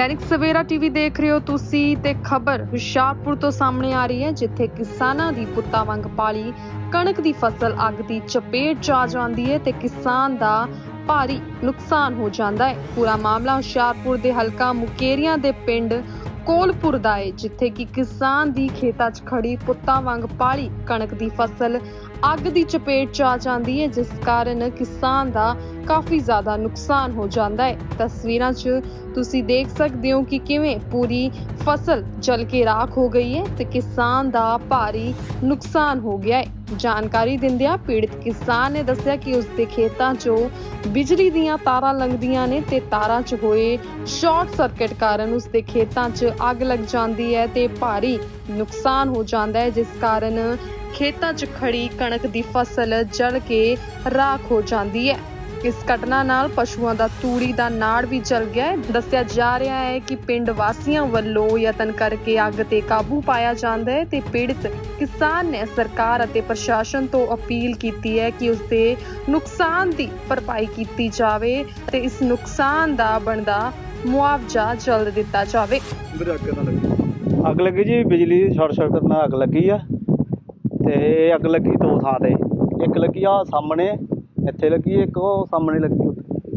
दैनिक Savera TV देख रहे हो तुसी ते खबर हुशियारपुर तो सामने आ रही है, जिथे किसानां दी पुत्तां वांग पाली कणक दी फसल अग दी चपेट च आ जांदी है ते किसान दा भारी नुकसान हो जांदा है। पूरा मामला हुशियारपुर दे हलका मुकेरियां दे पिंड कोलपुर दा है, जिथे कि किसान दी खेतां च खड़ी पुत्तां वांग पाली कणक दी फसल अग दी चपेट च आ जांदी है, जिस कारण किसान दा काफी ज्यादा नुकसान हो जाता है। तस्वीरां च तुसी देख सकते हो कि किवें पूरी फसल जल के राख हो गई है ते किसान दा भारी नुकसान हो गया है। जानकारी दिंदियां पीड़ित किसान ने दस्सिया कि उसके खेतां चों बिजली दीयां तारां लंघदियां ने ते तारां च होए शॉर्ट सर्किट कारण उसके खेतां च अग लग जाती है ते भारी नुकसान हो जाता है, जिस कारण खेतां च खड़ी कणक दी फसल जल के राख हो जाती है। इस घटना नाल पशुओं का तूड़ी का नाड़ भी जल गया है। दस्सिया जा रहा है कि पिंड वासियों वालों यतन करके अग ते काबू पाया जाता है ते पीड़ित किसान ने सरकार अते प्रशासन तो अपील की है कि उसके नुकसान की भरपाई की जाए ते इस नुकसान का बनदा मुआवजा जल्द दिता जाए। अग लगी जी, बिजली शॉर्ट सर्किट नाल अग लगी है ते अग लगी दो थां ते, एक लगी आ सामने ਇੱਥੇ ਲੱਗੀ, ਇੱਕ ਉਹ ਸਾਹਮਣੇ ਲੱਗੀ।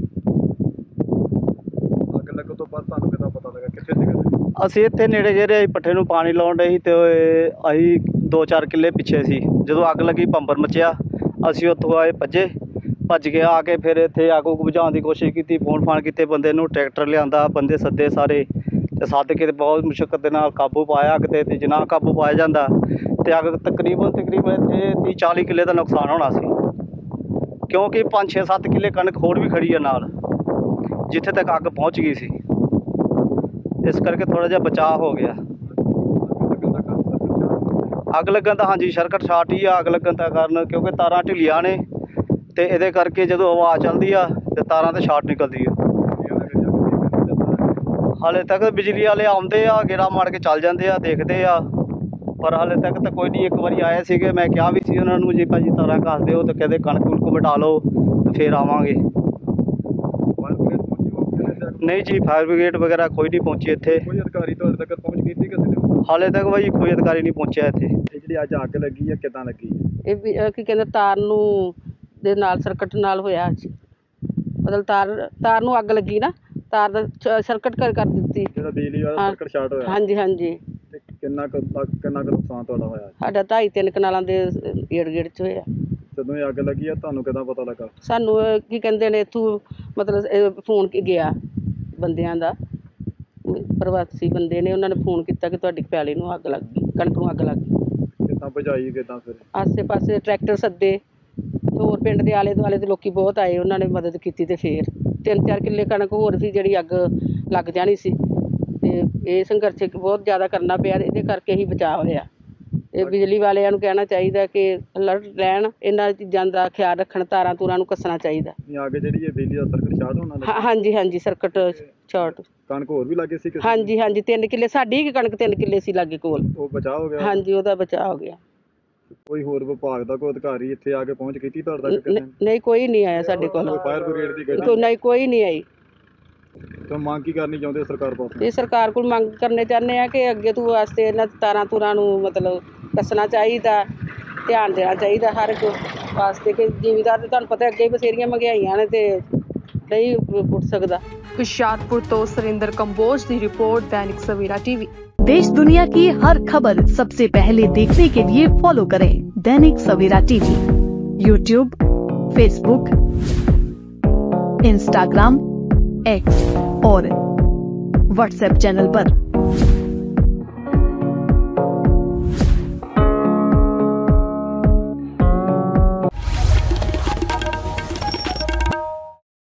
ਅੱਗ ਲੱਗਣ ਤੋਂ ਬਾਅਦ ਤੁਹਾਨੂੰ ਕਿੱਦਾਂ ਪਤਾ ਲੱਗਾ ਕਿੱਥੇ ਸੀਗਾ? ਅਸੀਂ ਇੱਥੇ ਨੇੜੇ ਜਿਹੜੇ ਪੱਠੇ ਨੂੰ ਪਾਣੀ ਲਾਉਣ ਡਏ ਸੀ ਤੇ ਅਸੀਂ 2-4 ਕਿੱਲੇ ਪਿੱਛੇ ਸੀ। ਜਦੋਂ ਅੱਗ ਲੱਗੀ ਭੰਬਰ ਮਚਿਆ, ਅਸੀਂ ਉੱਥੋਂ ਆਏ ਭੱਜ ਕੇ ਆ ਕੇ ਫਿਰ ਇੱਥੇ ਅੱਗ ਬੁਝਾਉਣ ਦੀ ਕੋਸ਼ਿਸ਼ ਕੀਤੀ, ਫੋਨ ਫਾਨ ਕੀਤੇ, ਬੰਦੇ ਨੂੰ ਟਰੈਕਟਰ ਲਿਆਂਦਾ, ਬੰਦੇ ਸੱਦੇ ਸਾਰੇ ਤੇ ਸੱਦ ਕੇ ਬਹੁਤ ਮੁਸ਼ਕਲ ਦੇ ਨਾਲ ਕਾਬੂ ਪਾਇਆ ਅੱਗ ਤੇ ਜਿੰਨਾ ਕਾਬੂ ਪਾਇਆ ਜਾਂਦਾ ਤੇ ਅੱਗ ਤਕਰੀਬਨ ਇੱਥੇ 30-40 ਕਿੱਲੇ ਦਾ ਨੁਕਸਾਨ ਹੋਣਾ ਸੀ, क्योंकि 5-6-7 किले कणक होर भी खड़ी है नाल, जिथे तक अग पहुँच गई सी, इस करके थोड़ा जिहा बचाव हो गया। अग लगन का हाँ जी सर्किट शार्ट ही अग लगन का कारण, क्योंकि तारां ढिलियां ने ते इहदे करके जदों हवा चलदी आ ते तारां ते शार्ट निकलदी है। हाले तक बिजली वाले आउंदे आ, गेड़ा मार के चल जांदे आ, देखदे आ, पर हाले तक तो कोई नहीं। एक बार आए थे, मैं क्या भी सी उन्होंने जी भाजी तारा घस दो तो कहते कणक कुणक बटा लो तो फिर आवांगे। नहीं जी, फायर ब्रिगेड वगैरह कोई नहीं पहुंची इत्थे। कोई अधिकारी तो तक पहुंच की थी किसी ने? हाले तक भाई कोई अधिकारी नहीं पहुंचा इत्थे। ਜਿਹੜੀ ਅੱਜ ਅੱਗ ਲੱਗੀ ਹੈ ਕਿੱਦਾਂ ਲੱਗੀ? ਇਹ ਵੀ ਕੀ ਕਹਿੰਦੇ ਤਾਰ ਨੂੰ ਦੇ ਨਾਲ ਸਰਕਟ ਨਾਲ ਹੋਇਆ, ਮਤਲਬ ਤਾਰ ਨੂੰ ਅੱਗ ਲੱਗੀ ਨਾ, ਤਾਰ ਦਾ ਸਰਕਟ ਕਰ ਦਿੱਤੀ, ਜਿਹੜਾ ਬਿਜਲੀ ਵਾਲਾ ਸਰਕਟ ਸ਼ਾਰਟ ਹੋਇਆ। ਹਾਂਜੀ ਹਾਂਜੀ। ਤੇ ਕਿੰਨਾ ਕੁ ਨੁਕਸਾਨ ਤੁਹਾਡਾ ਹੋਇਆ? ਸਾਡਾ 2.5-3 ਕਨਾਲਾਂ ਦੇ ਗੇੜ 'ਚ ਹੋਇਆ। ਜਦੋਂ ਇਹ ਅੱਗ ਲੱਗੀ ਆ ਤੁਹਾਨੂੰ ਕਿੱਦਾਂ ਪਤਾ ਲੱਗਾ? ਸਾਨੂੰ ਕੀ ਕਹਿੰਦੇ ਨੇ ਇੱਥੋਂ ਮਤਲਬ ਫੋਨ ਗਿਆ ਬੰਦਿਆਂ ਦਾ, ਪ੍ਰਵਾਸੀ ਬੰਦੇ ਨੇ, ਉਹਨਾਂ ਨੇ ਫੋਨ ਕੀਤਾ ਕਿ ਤੁਹਾਡੀ ਪੈਲੀ ਨੂੰ ਅੱਗ ਲੱਗ ਗਈ, ਕਣਕ ਨੂੰ ਅੱਗ ਲੱਗ ਗਈ। ਕਿੱਦਾਂ ਬੁਝਾਈ ਕਿੱਦਾਂ ਫਿਰ? ਆਸੇ ਪਾਸੇ ਟਰੈਕਟਰ ਸੱਦੇ, ਹੋਰ ਪਿੰਡ ਦੇ ਆਲੇ ਦੁਆਲੇ ਦੇ ਲੋਕੀ ਬਹੁਤ ਆਏ, ਉਹਨਾਂ ਨੇ ਮਦਦ ਕੀਤੀ ਤੇ ਫਿਰ 3-4 ਕਿੱਲੇ ਕਣਕ ਹੋਰ ਸੀ ਜਿਹੜੀ ਅੱਗ ਲੱਗ ਜਾਣੀ ਸੀ ਤੇ ਇਹ ਸੰਘਰਸ਼ ਬਹੁਤ ਜ਼ਿਆਦਾ ਕਰਨਾ ਪਿਆ, ਇਹਦੇ ਕਰਕੇ ਹੀ ਬਚਾਅ ਹੋਇਆ। ਇਹ ਬਿਜਲੀ ਵਾਲਿਆਂ ਨੂੰ ਕਹਿਣਾ ਚਾਹੀਦਾ ਕਿ ਅਲਰਟ ਰਹਿਣ, ਇਹਨਾਂ ਚੀਜ਼ਾਂ ਦਾ ਖਿਆਲ ਰੱਖਣ, ਤਾਰਾਂ ਤੂਰਾਂ ਨੂੰ ਕੱਸਣਾ ਚਾਹੀਦਾ। ਅੱਗ ਜਿਹੜੀ ਹੈ ਬਿਜਲੀ ਦਾ ਸਰਕਟ ਸ਼ਾਰਟ ਹੋਣ ਲੱਗਾ? ਹਾਂਜੀ ਹਾਂਜੀ, ਸਰਕਟ ਸ਼ਾਰਟ। ਕਣਕ ਹੋਰ ਵੀ ਲੱਗੇ ਸੀ? ਹਾਂਜੀ ਹਾਂਜੀ, 3 ਕਿੱਲੇ ਸਾਡੀ ਕਣਕ 3 ਕਿੱਲੇ ਸੀ ਲਾਗੇ ਕੋਲ। ਉਹ ਬਚਾਅ ਹੋ ਗਿਆ? ਹਾਂਜੀ, ਉਹਦਾ ਬਚਾਅ ਹੋ ਗਿਆ। ਕੋਈ ਹੋਰ ਵਿਭਾਗ ਦਾ ਕੋਈ ਅਧਿਕਾਰੀ ਇੱਥੇ ਆ ਕੇ ਪਹੁੰਚ ਕੀਤੀ ਤੁਹਾਡੇ ਤੱਕ? ਨਹੀਂ, ਕੋਈ ਨਹੀਂ ਆਇਆ ਸਾਡੇ ਕੋਲ। ਫਾਇਰ ਬ੍ਰਿਗੇਡ ਦੀ ਗੱਡੀ? ਨਹੀਂ, ਕੋਈ ਨਹੀਂ ਆਈ। ਤਾਂ ਮੰਗ ਕੀ ਕਰਨੀ ਚਾਹੁੰਦੇ ਸਰਕਾਰ ਪਾਸੋਂ? ਇਹ ਸਰਕਾਰ ਕੋਲ ਮੰਗ ਕਰਨੇ ਚਾਹੁੰਦੇ ਆ ਕਿ ਅੱਗੇ ਤੋਂ ਵਾਸਤੇ ਇਹਨਾਂ ਤਾਰਾਂ ਤੂਰਾਂ ਨੂੰ ਮਤਲਬ ਕੱਸਣਾ ਚਾਹੀਦਾ, ਧਿਆਨ ਦੇਣਾ ਚਾਹੀਦਾ ਹਰ ਇੱਕ ਵਾਸਤੇ, ਕਿ ਜ਼ਿਮੀਦਾਰ ਤੇ ਤੁਹਾਨੂੰ ਪਤਾ ਅੱਗੇ ਬਥੇਰੀਆਂ ਮਹਿੰਗਾਈਆਂ ਨੇ ਤੇ नहीं उठ सकता। हुशियारपुर तो सुरेंद्र कंबोज की रिपोर्ट, दैनिक सवेरा टीवी। देश दुनिया की हर खबर सबसे पहले देखने के लिए फॉलो करें Dainik Savera TV, YouTube, Facebook, Instagram, X और व्हाट्सएप चैनल पर।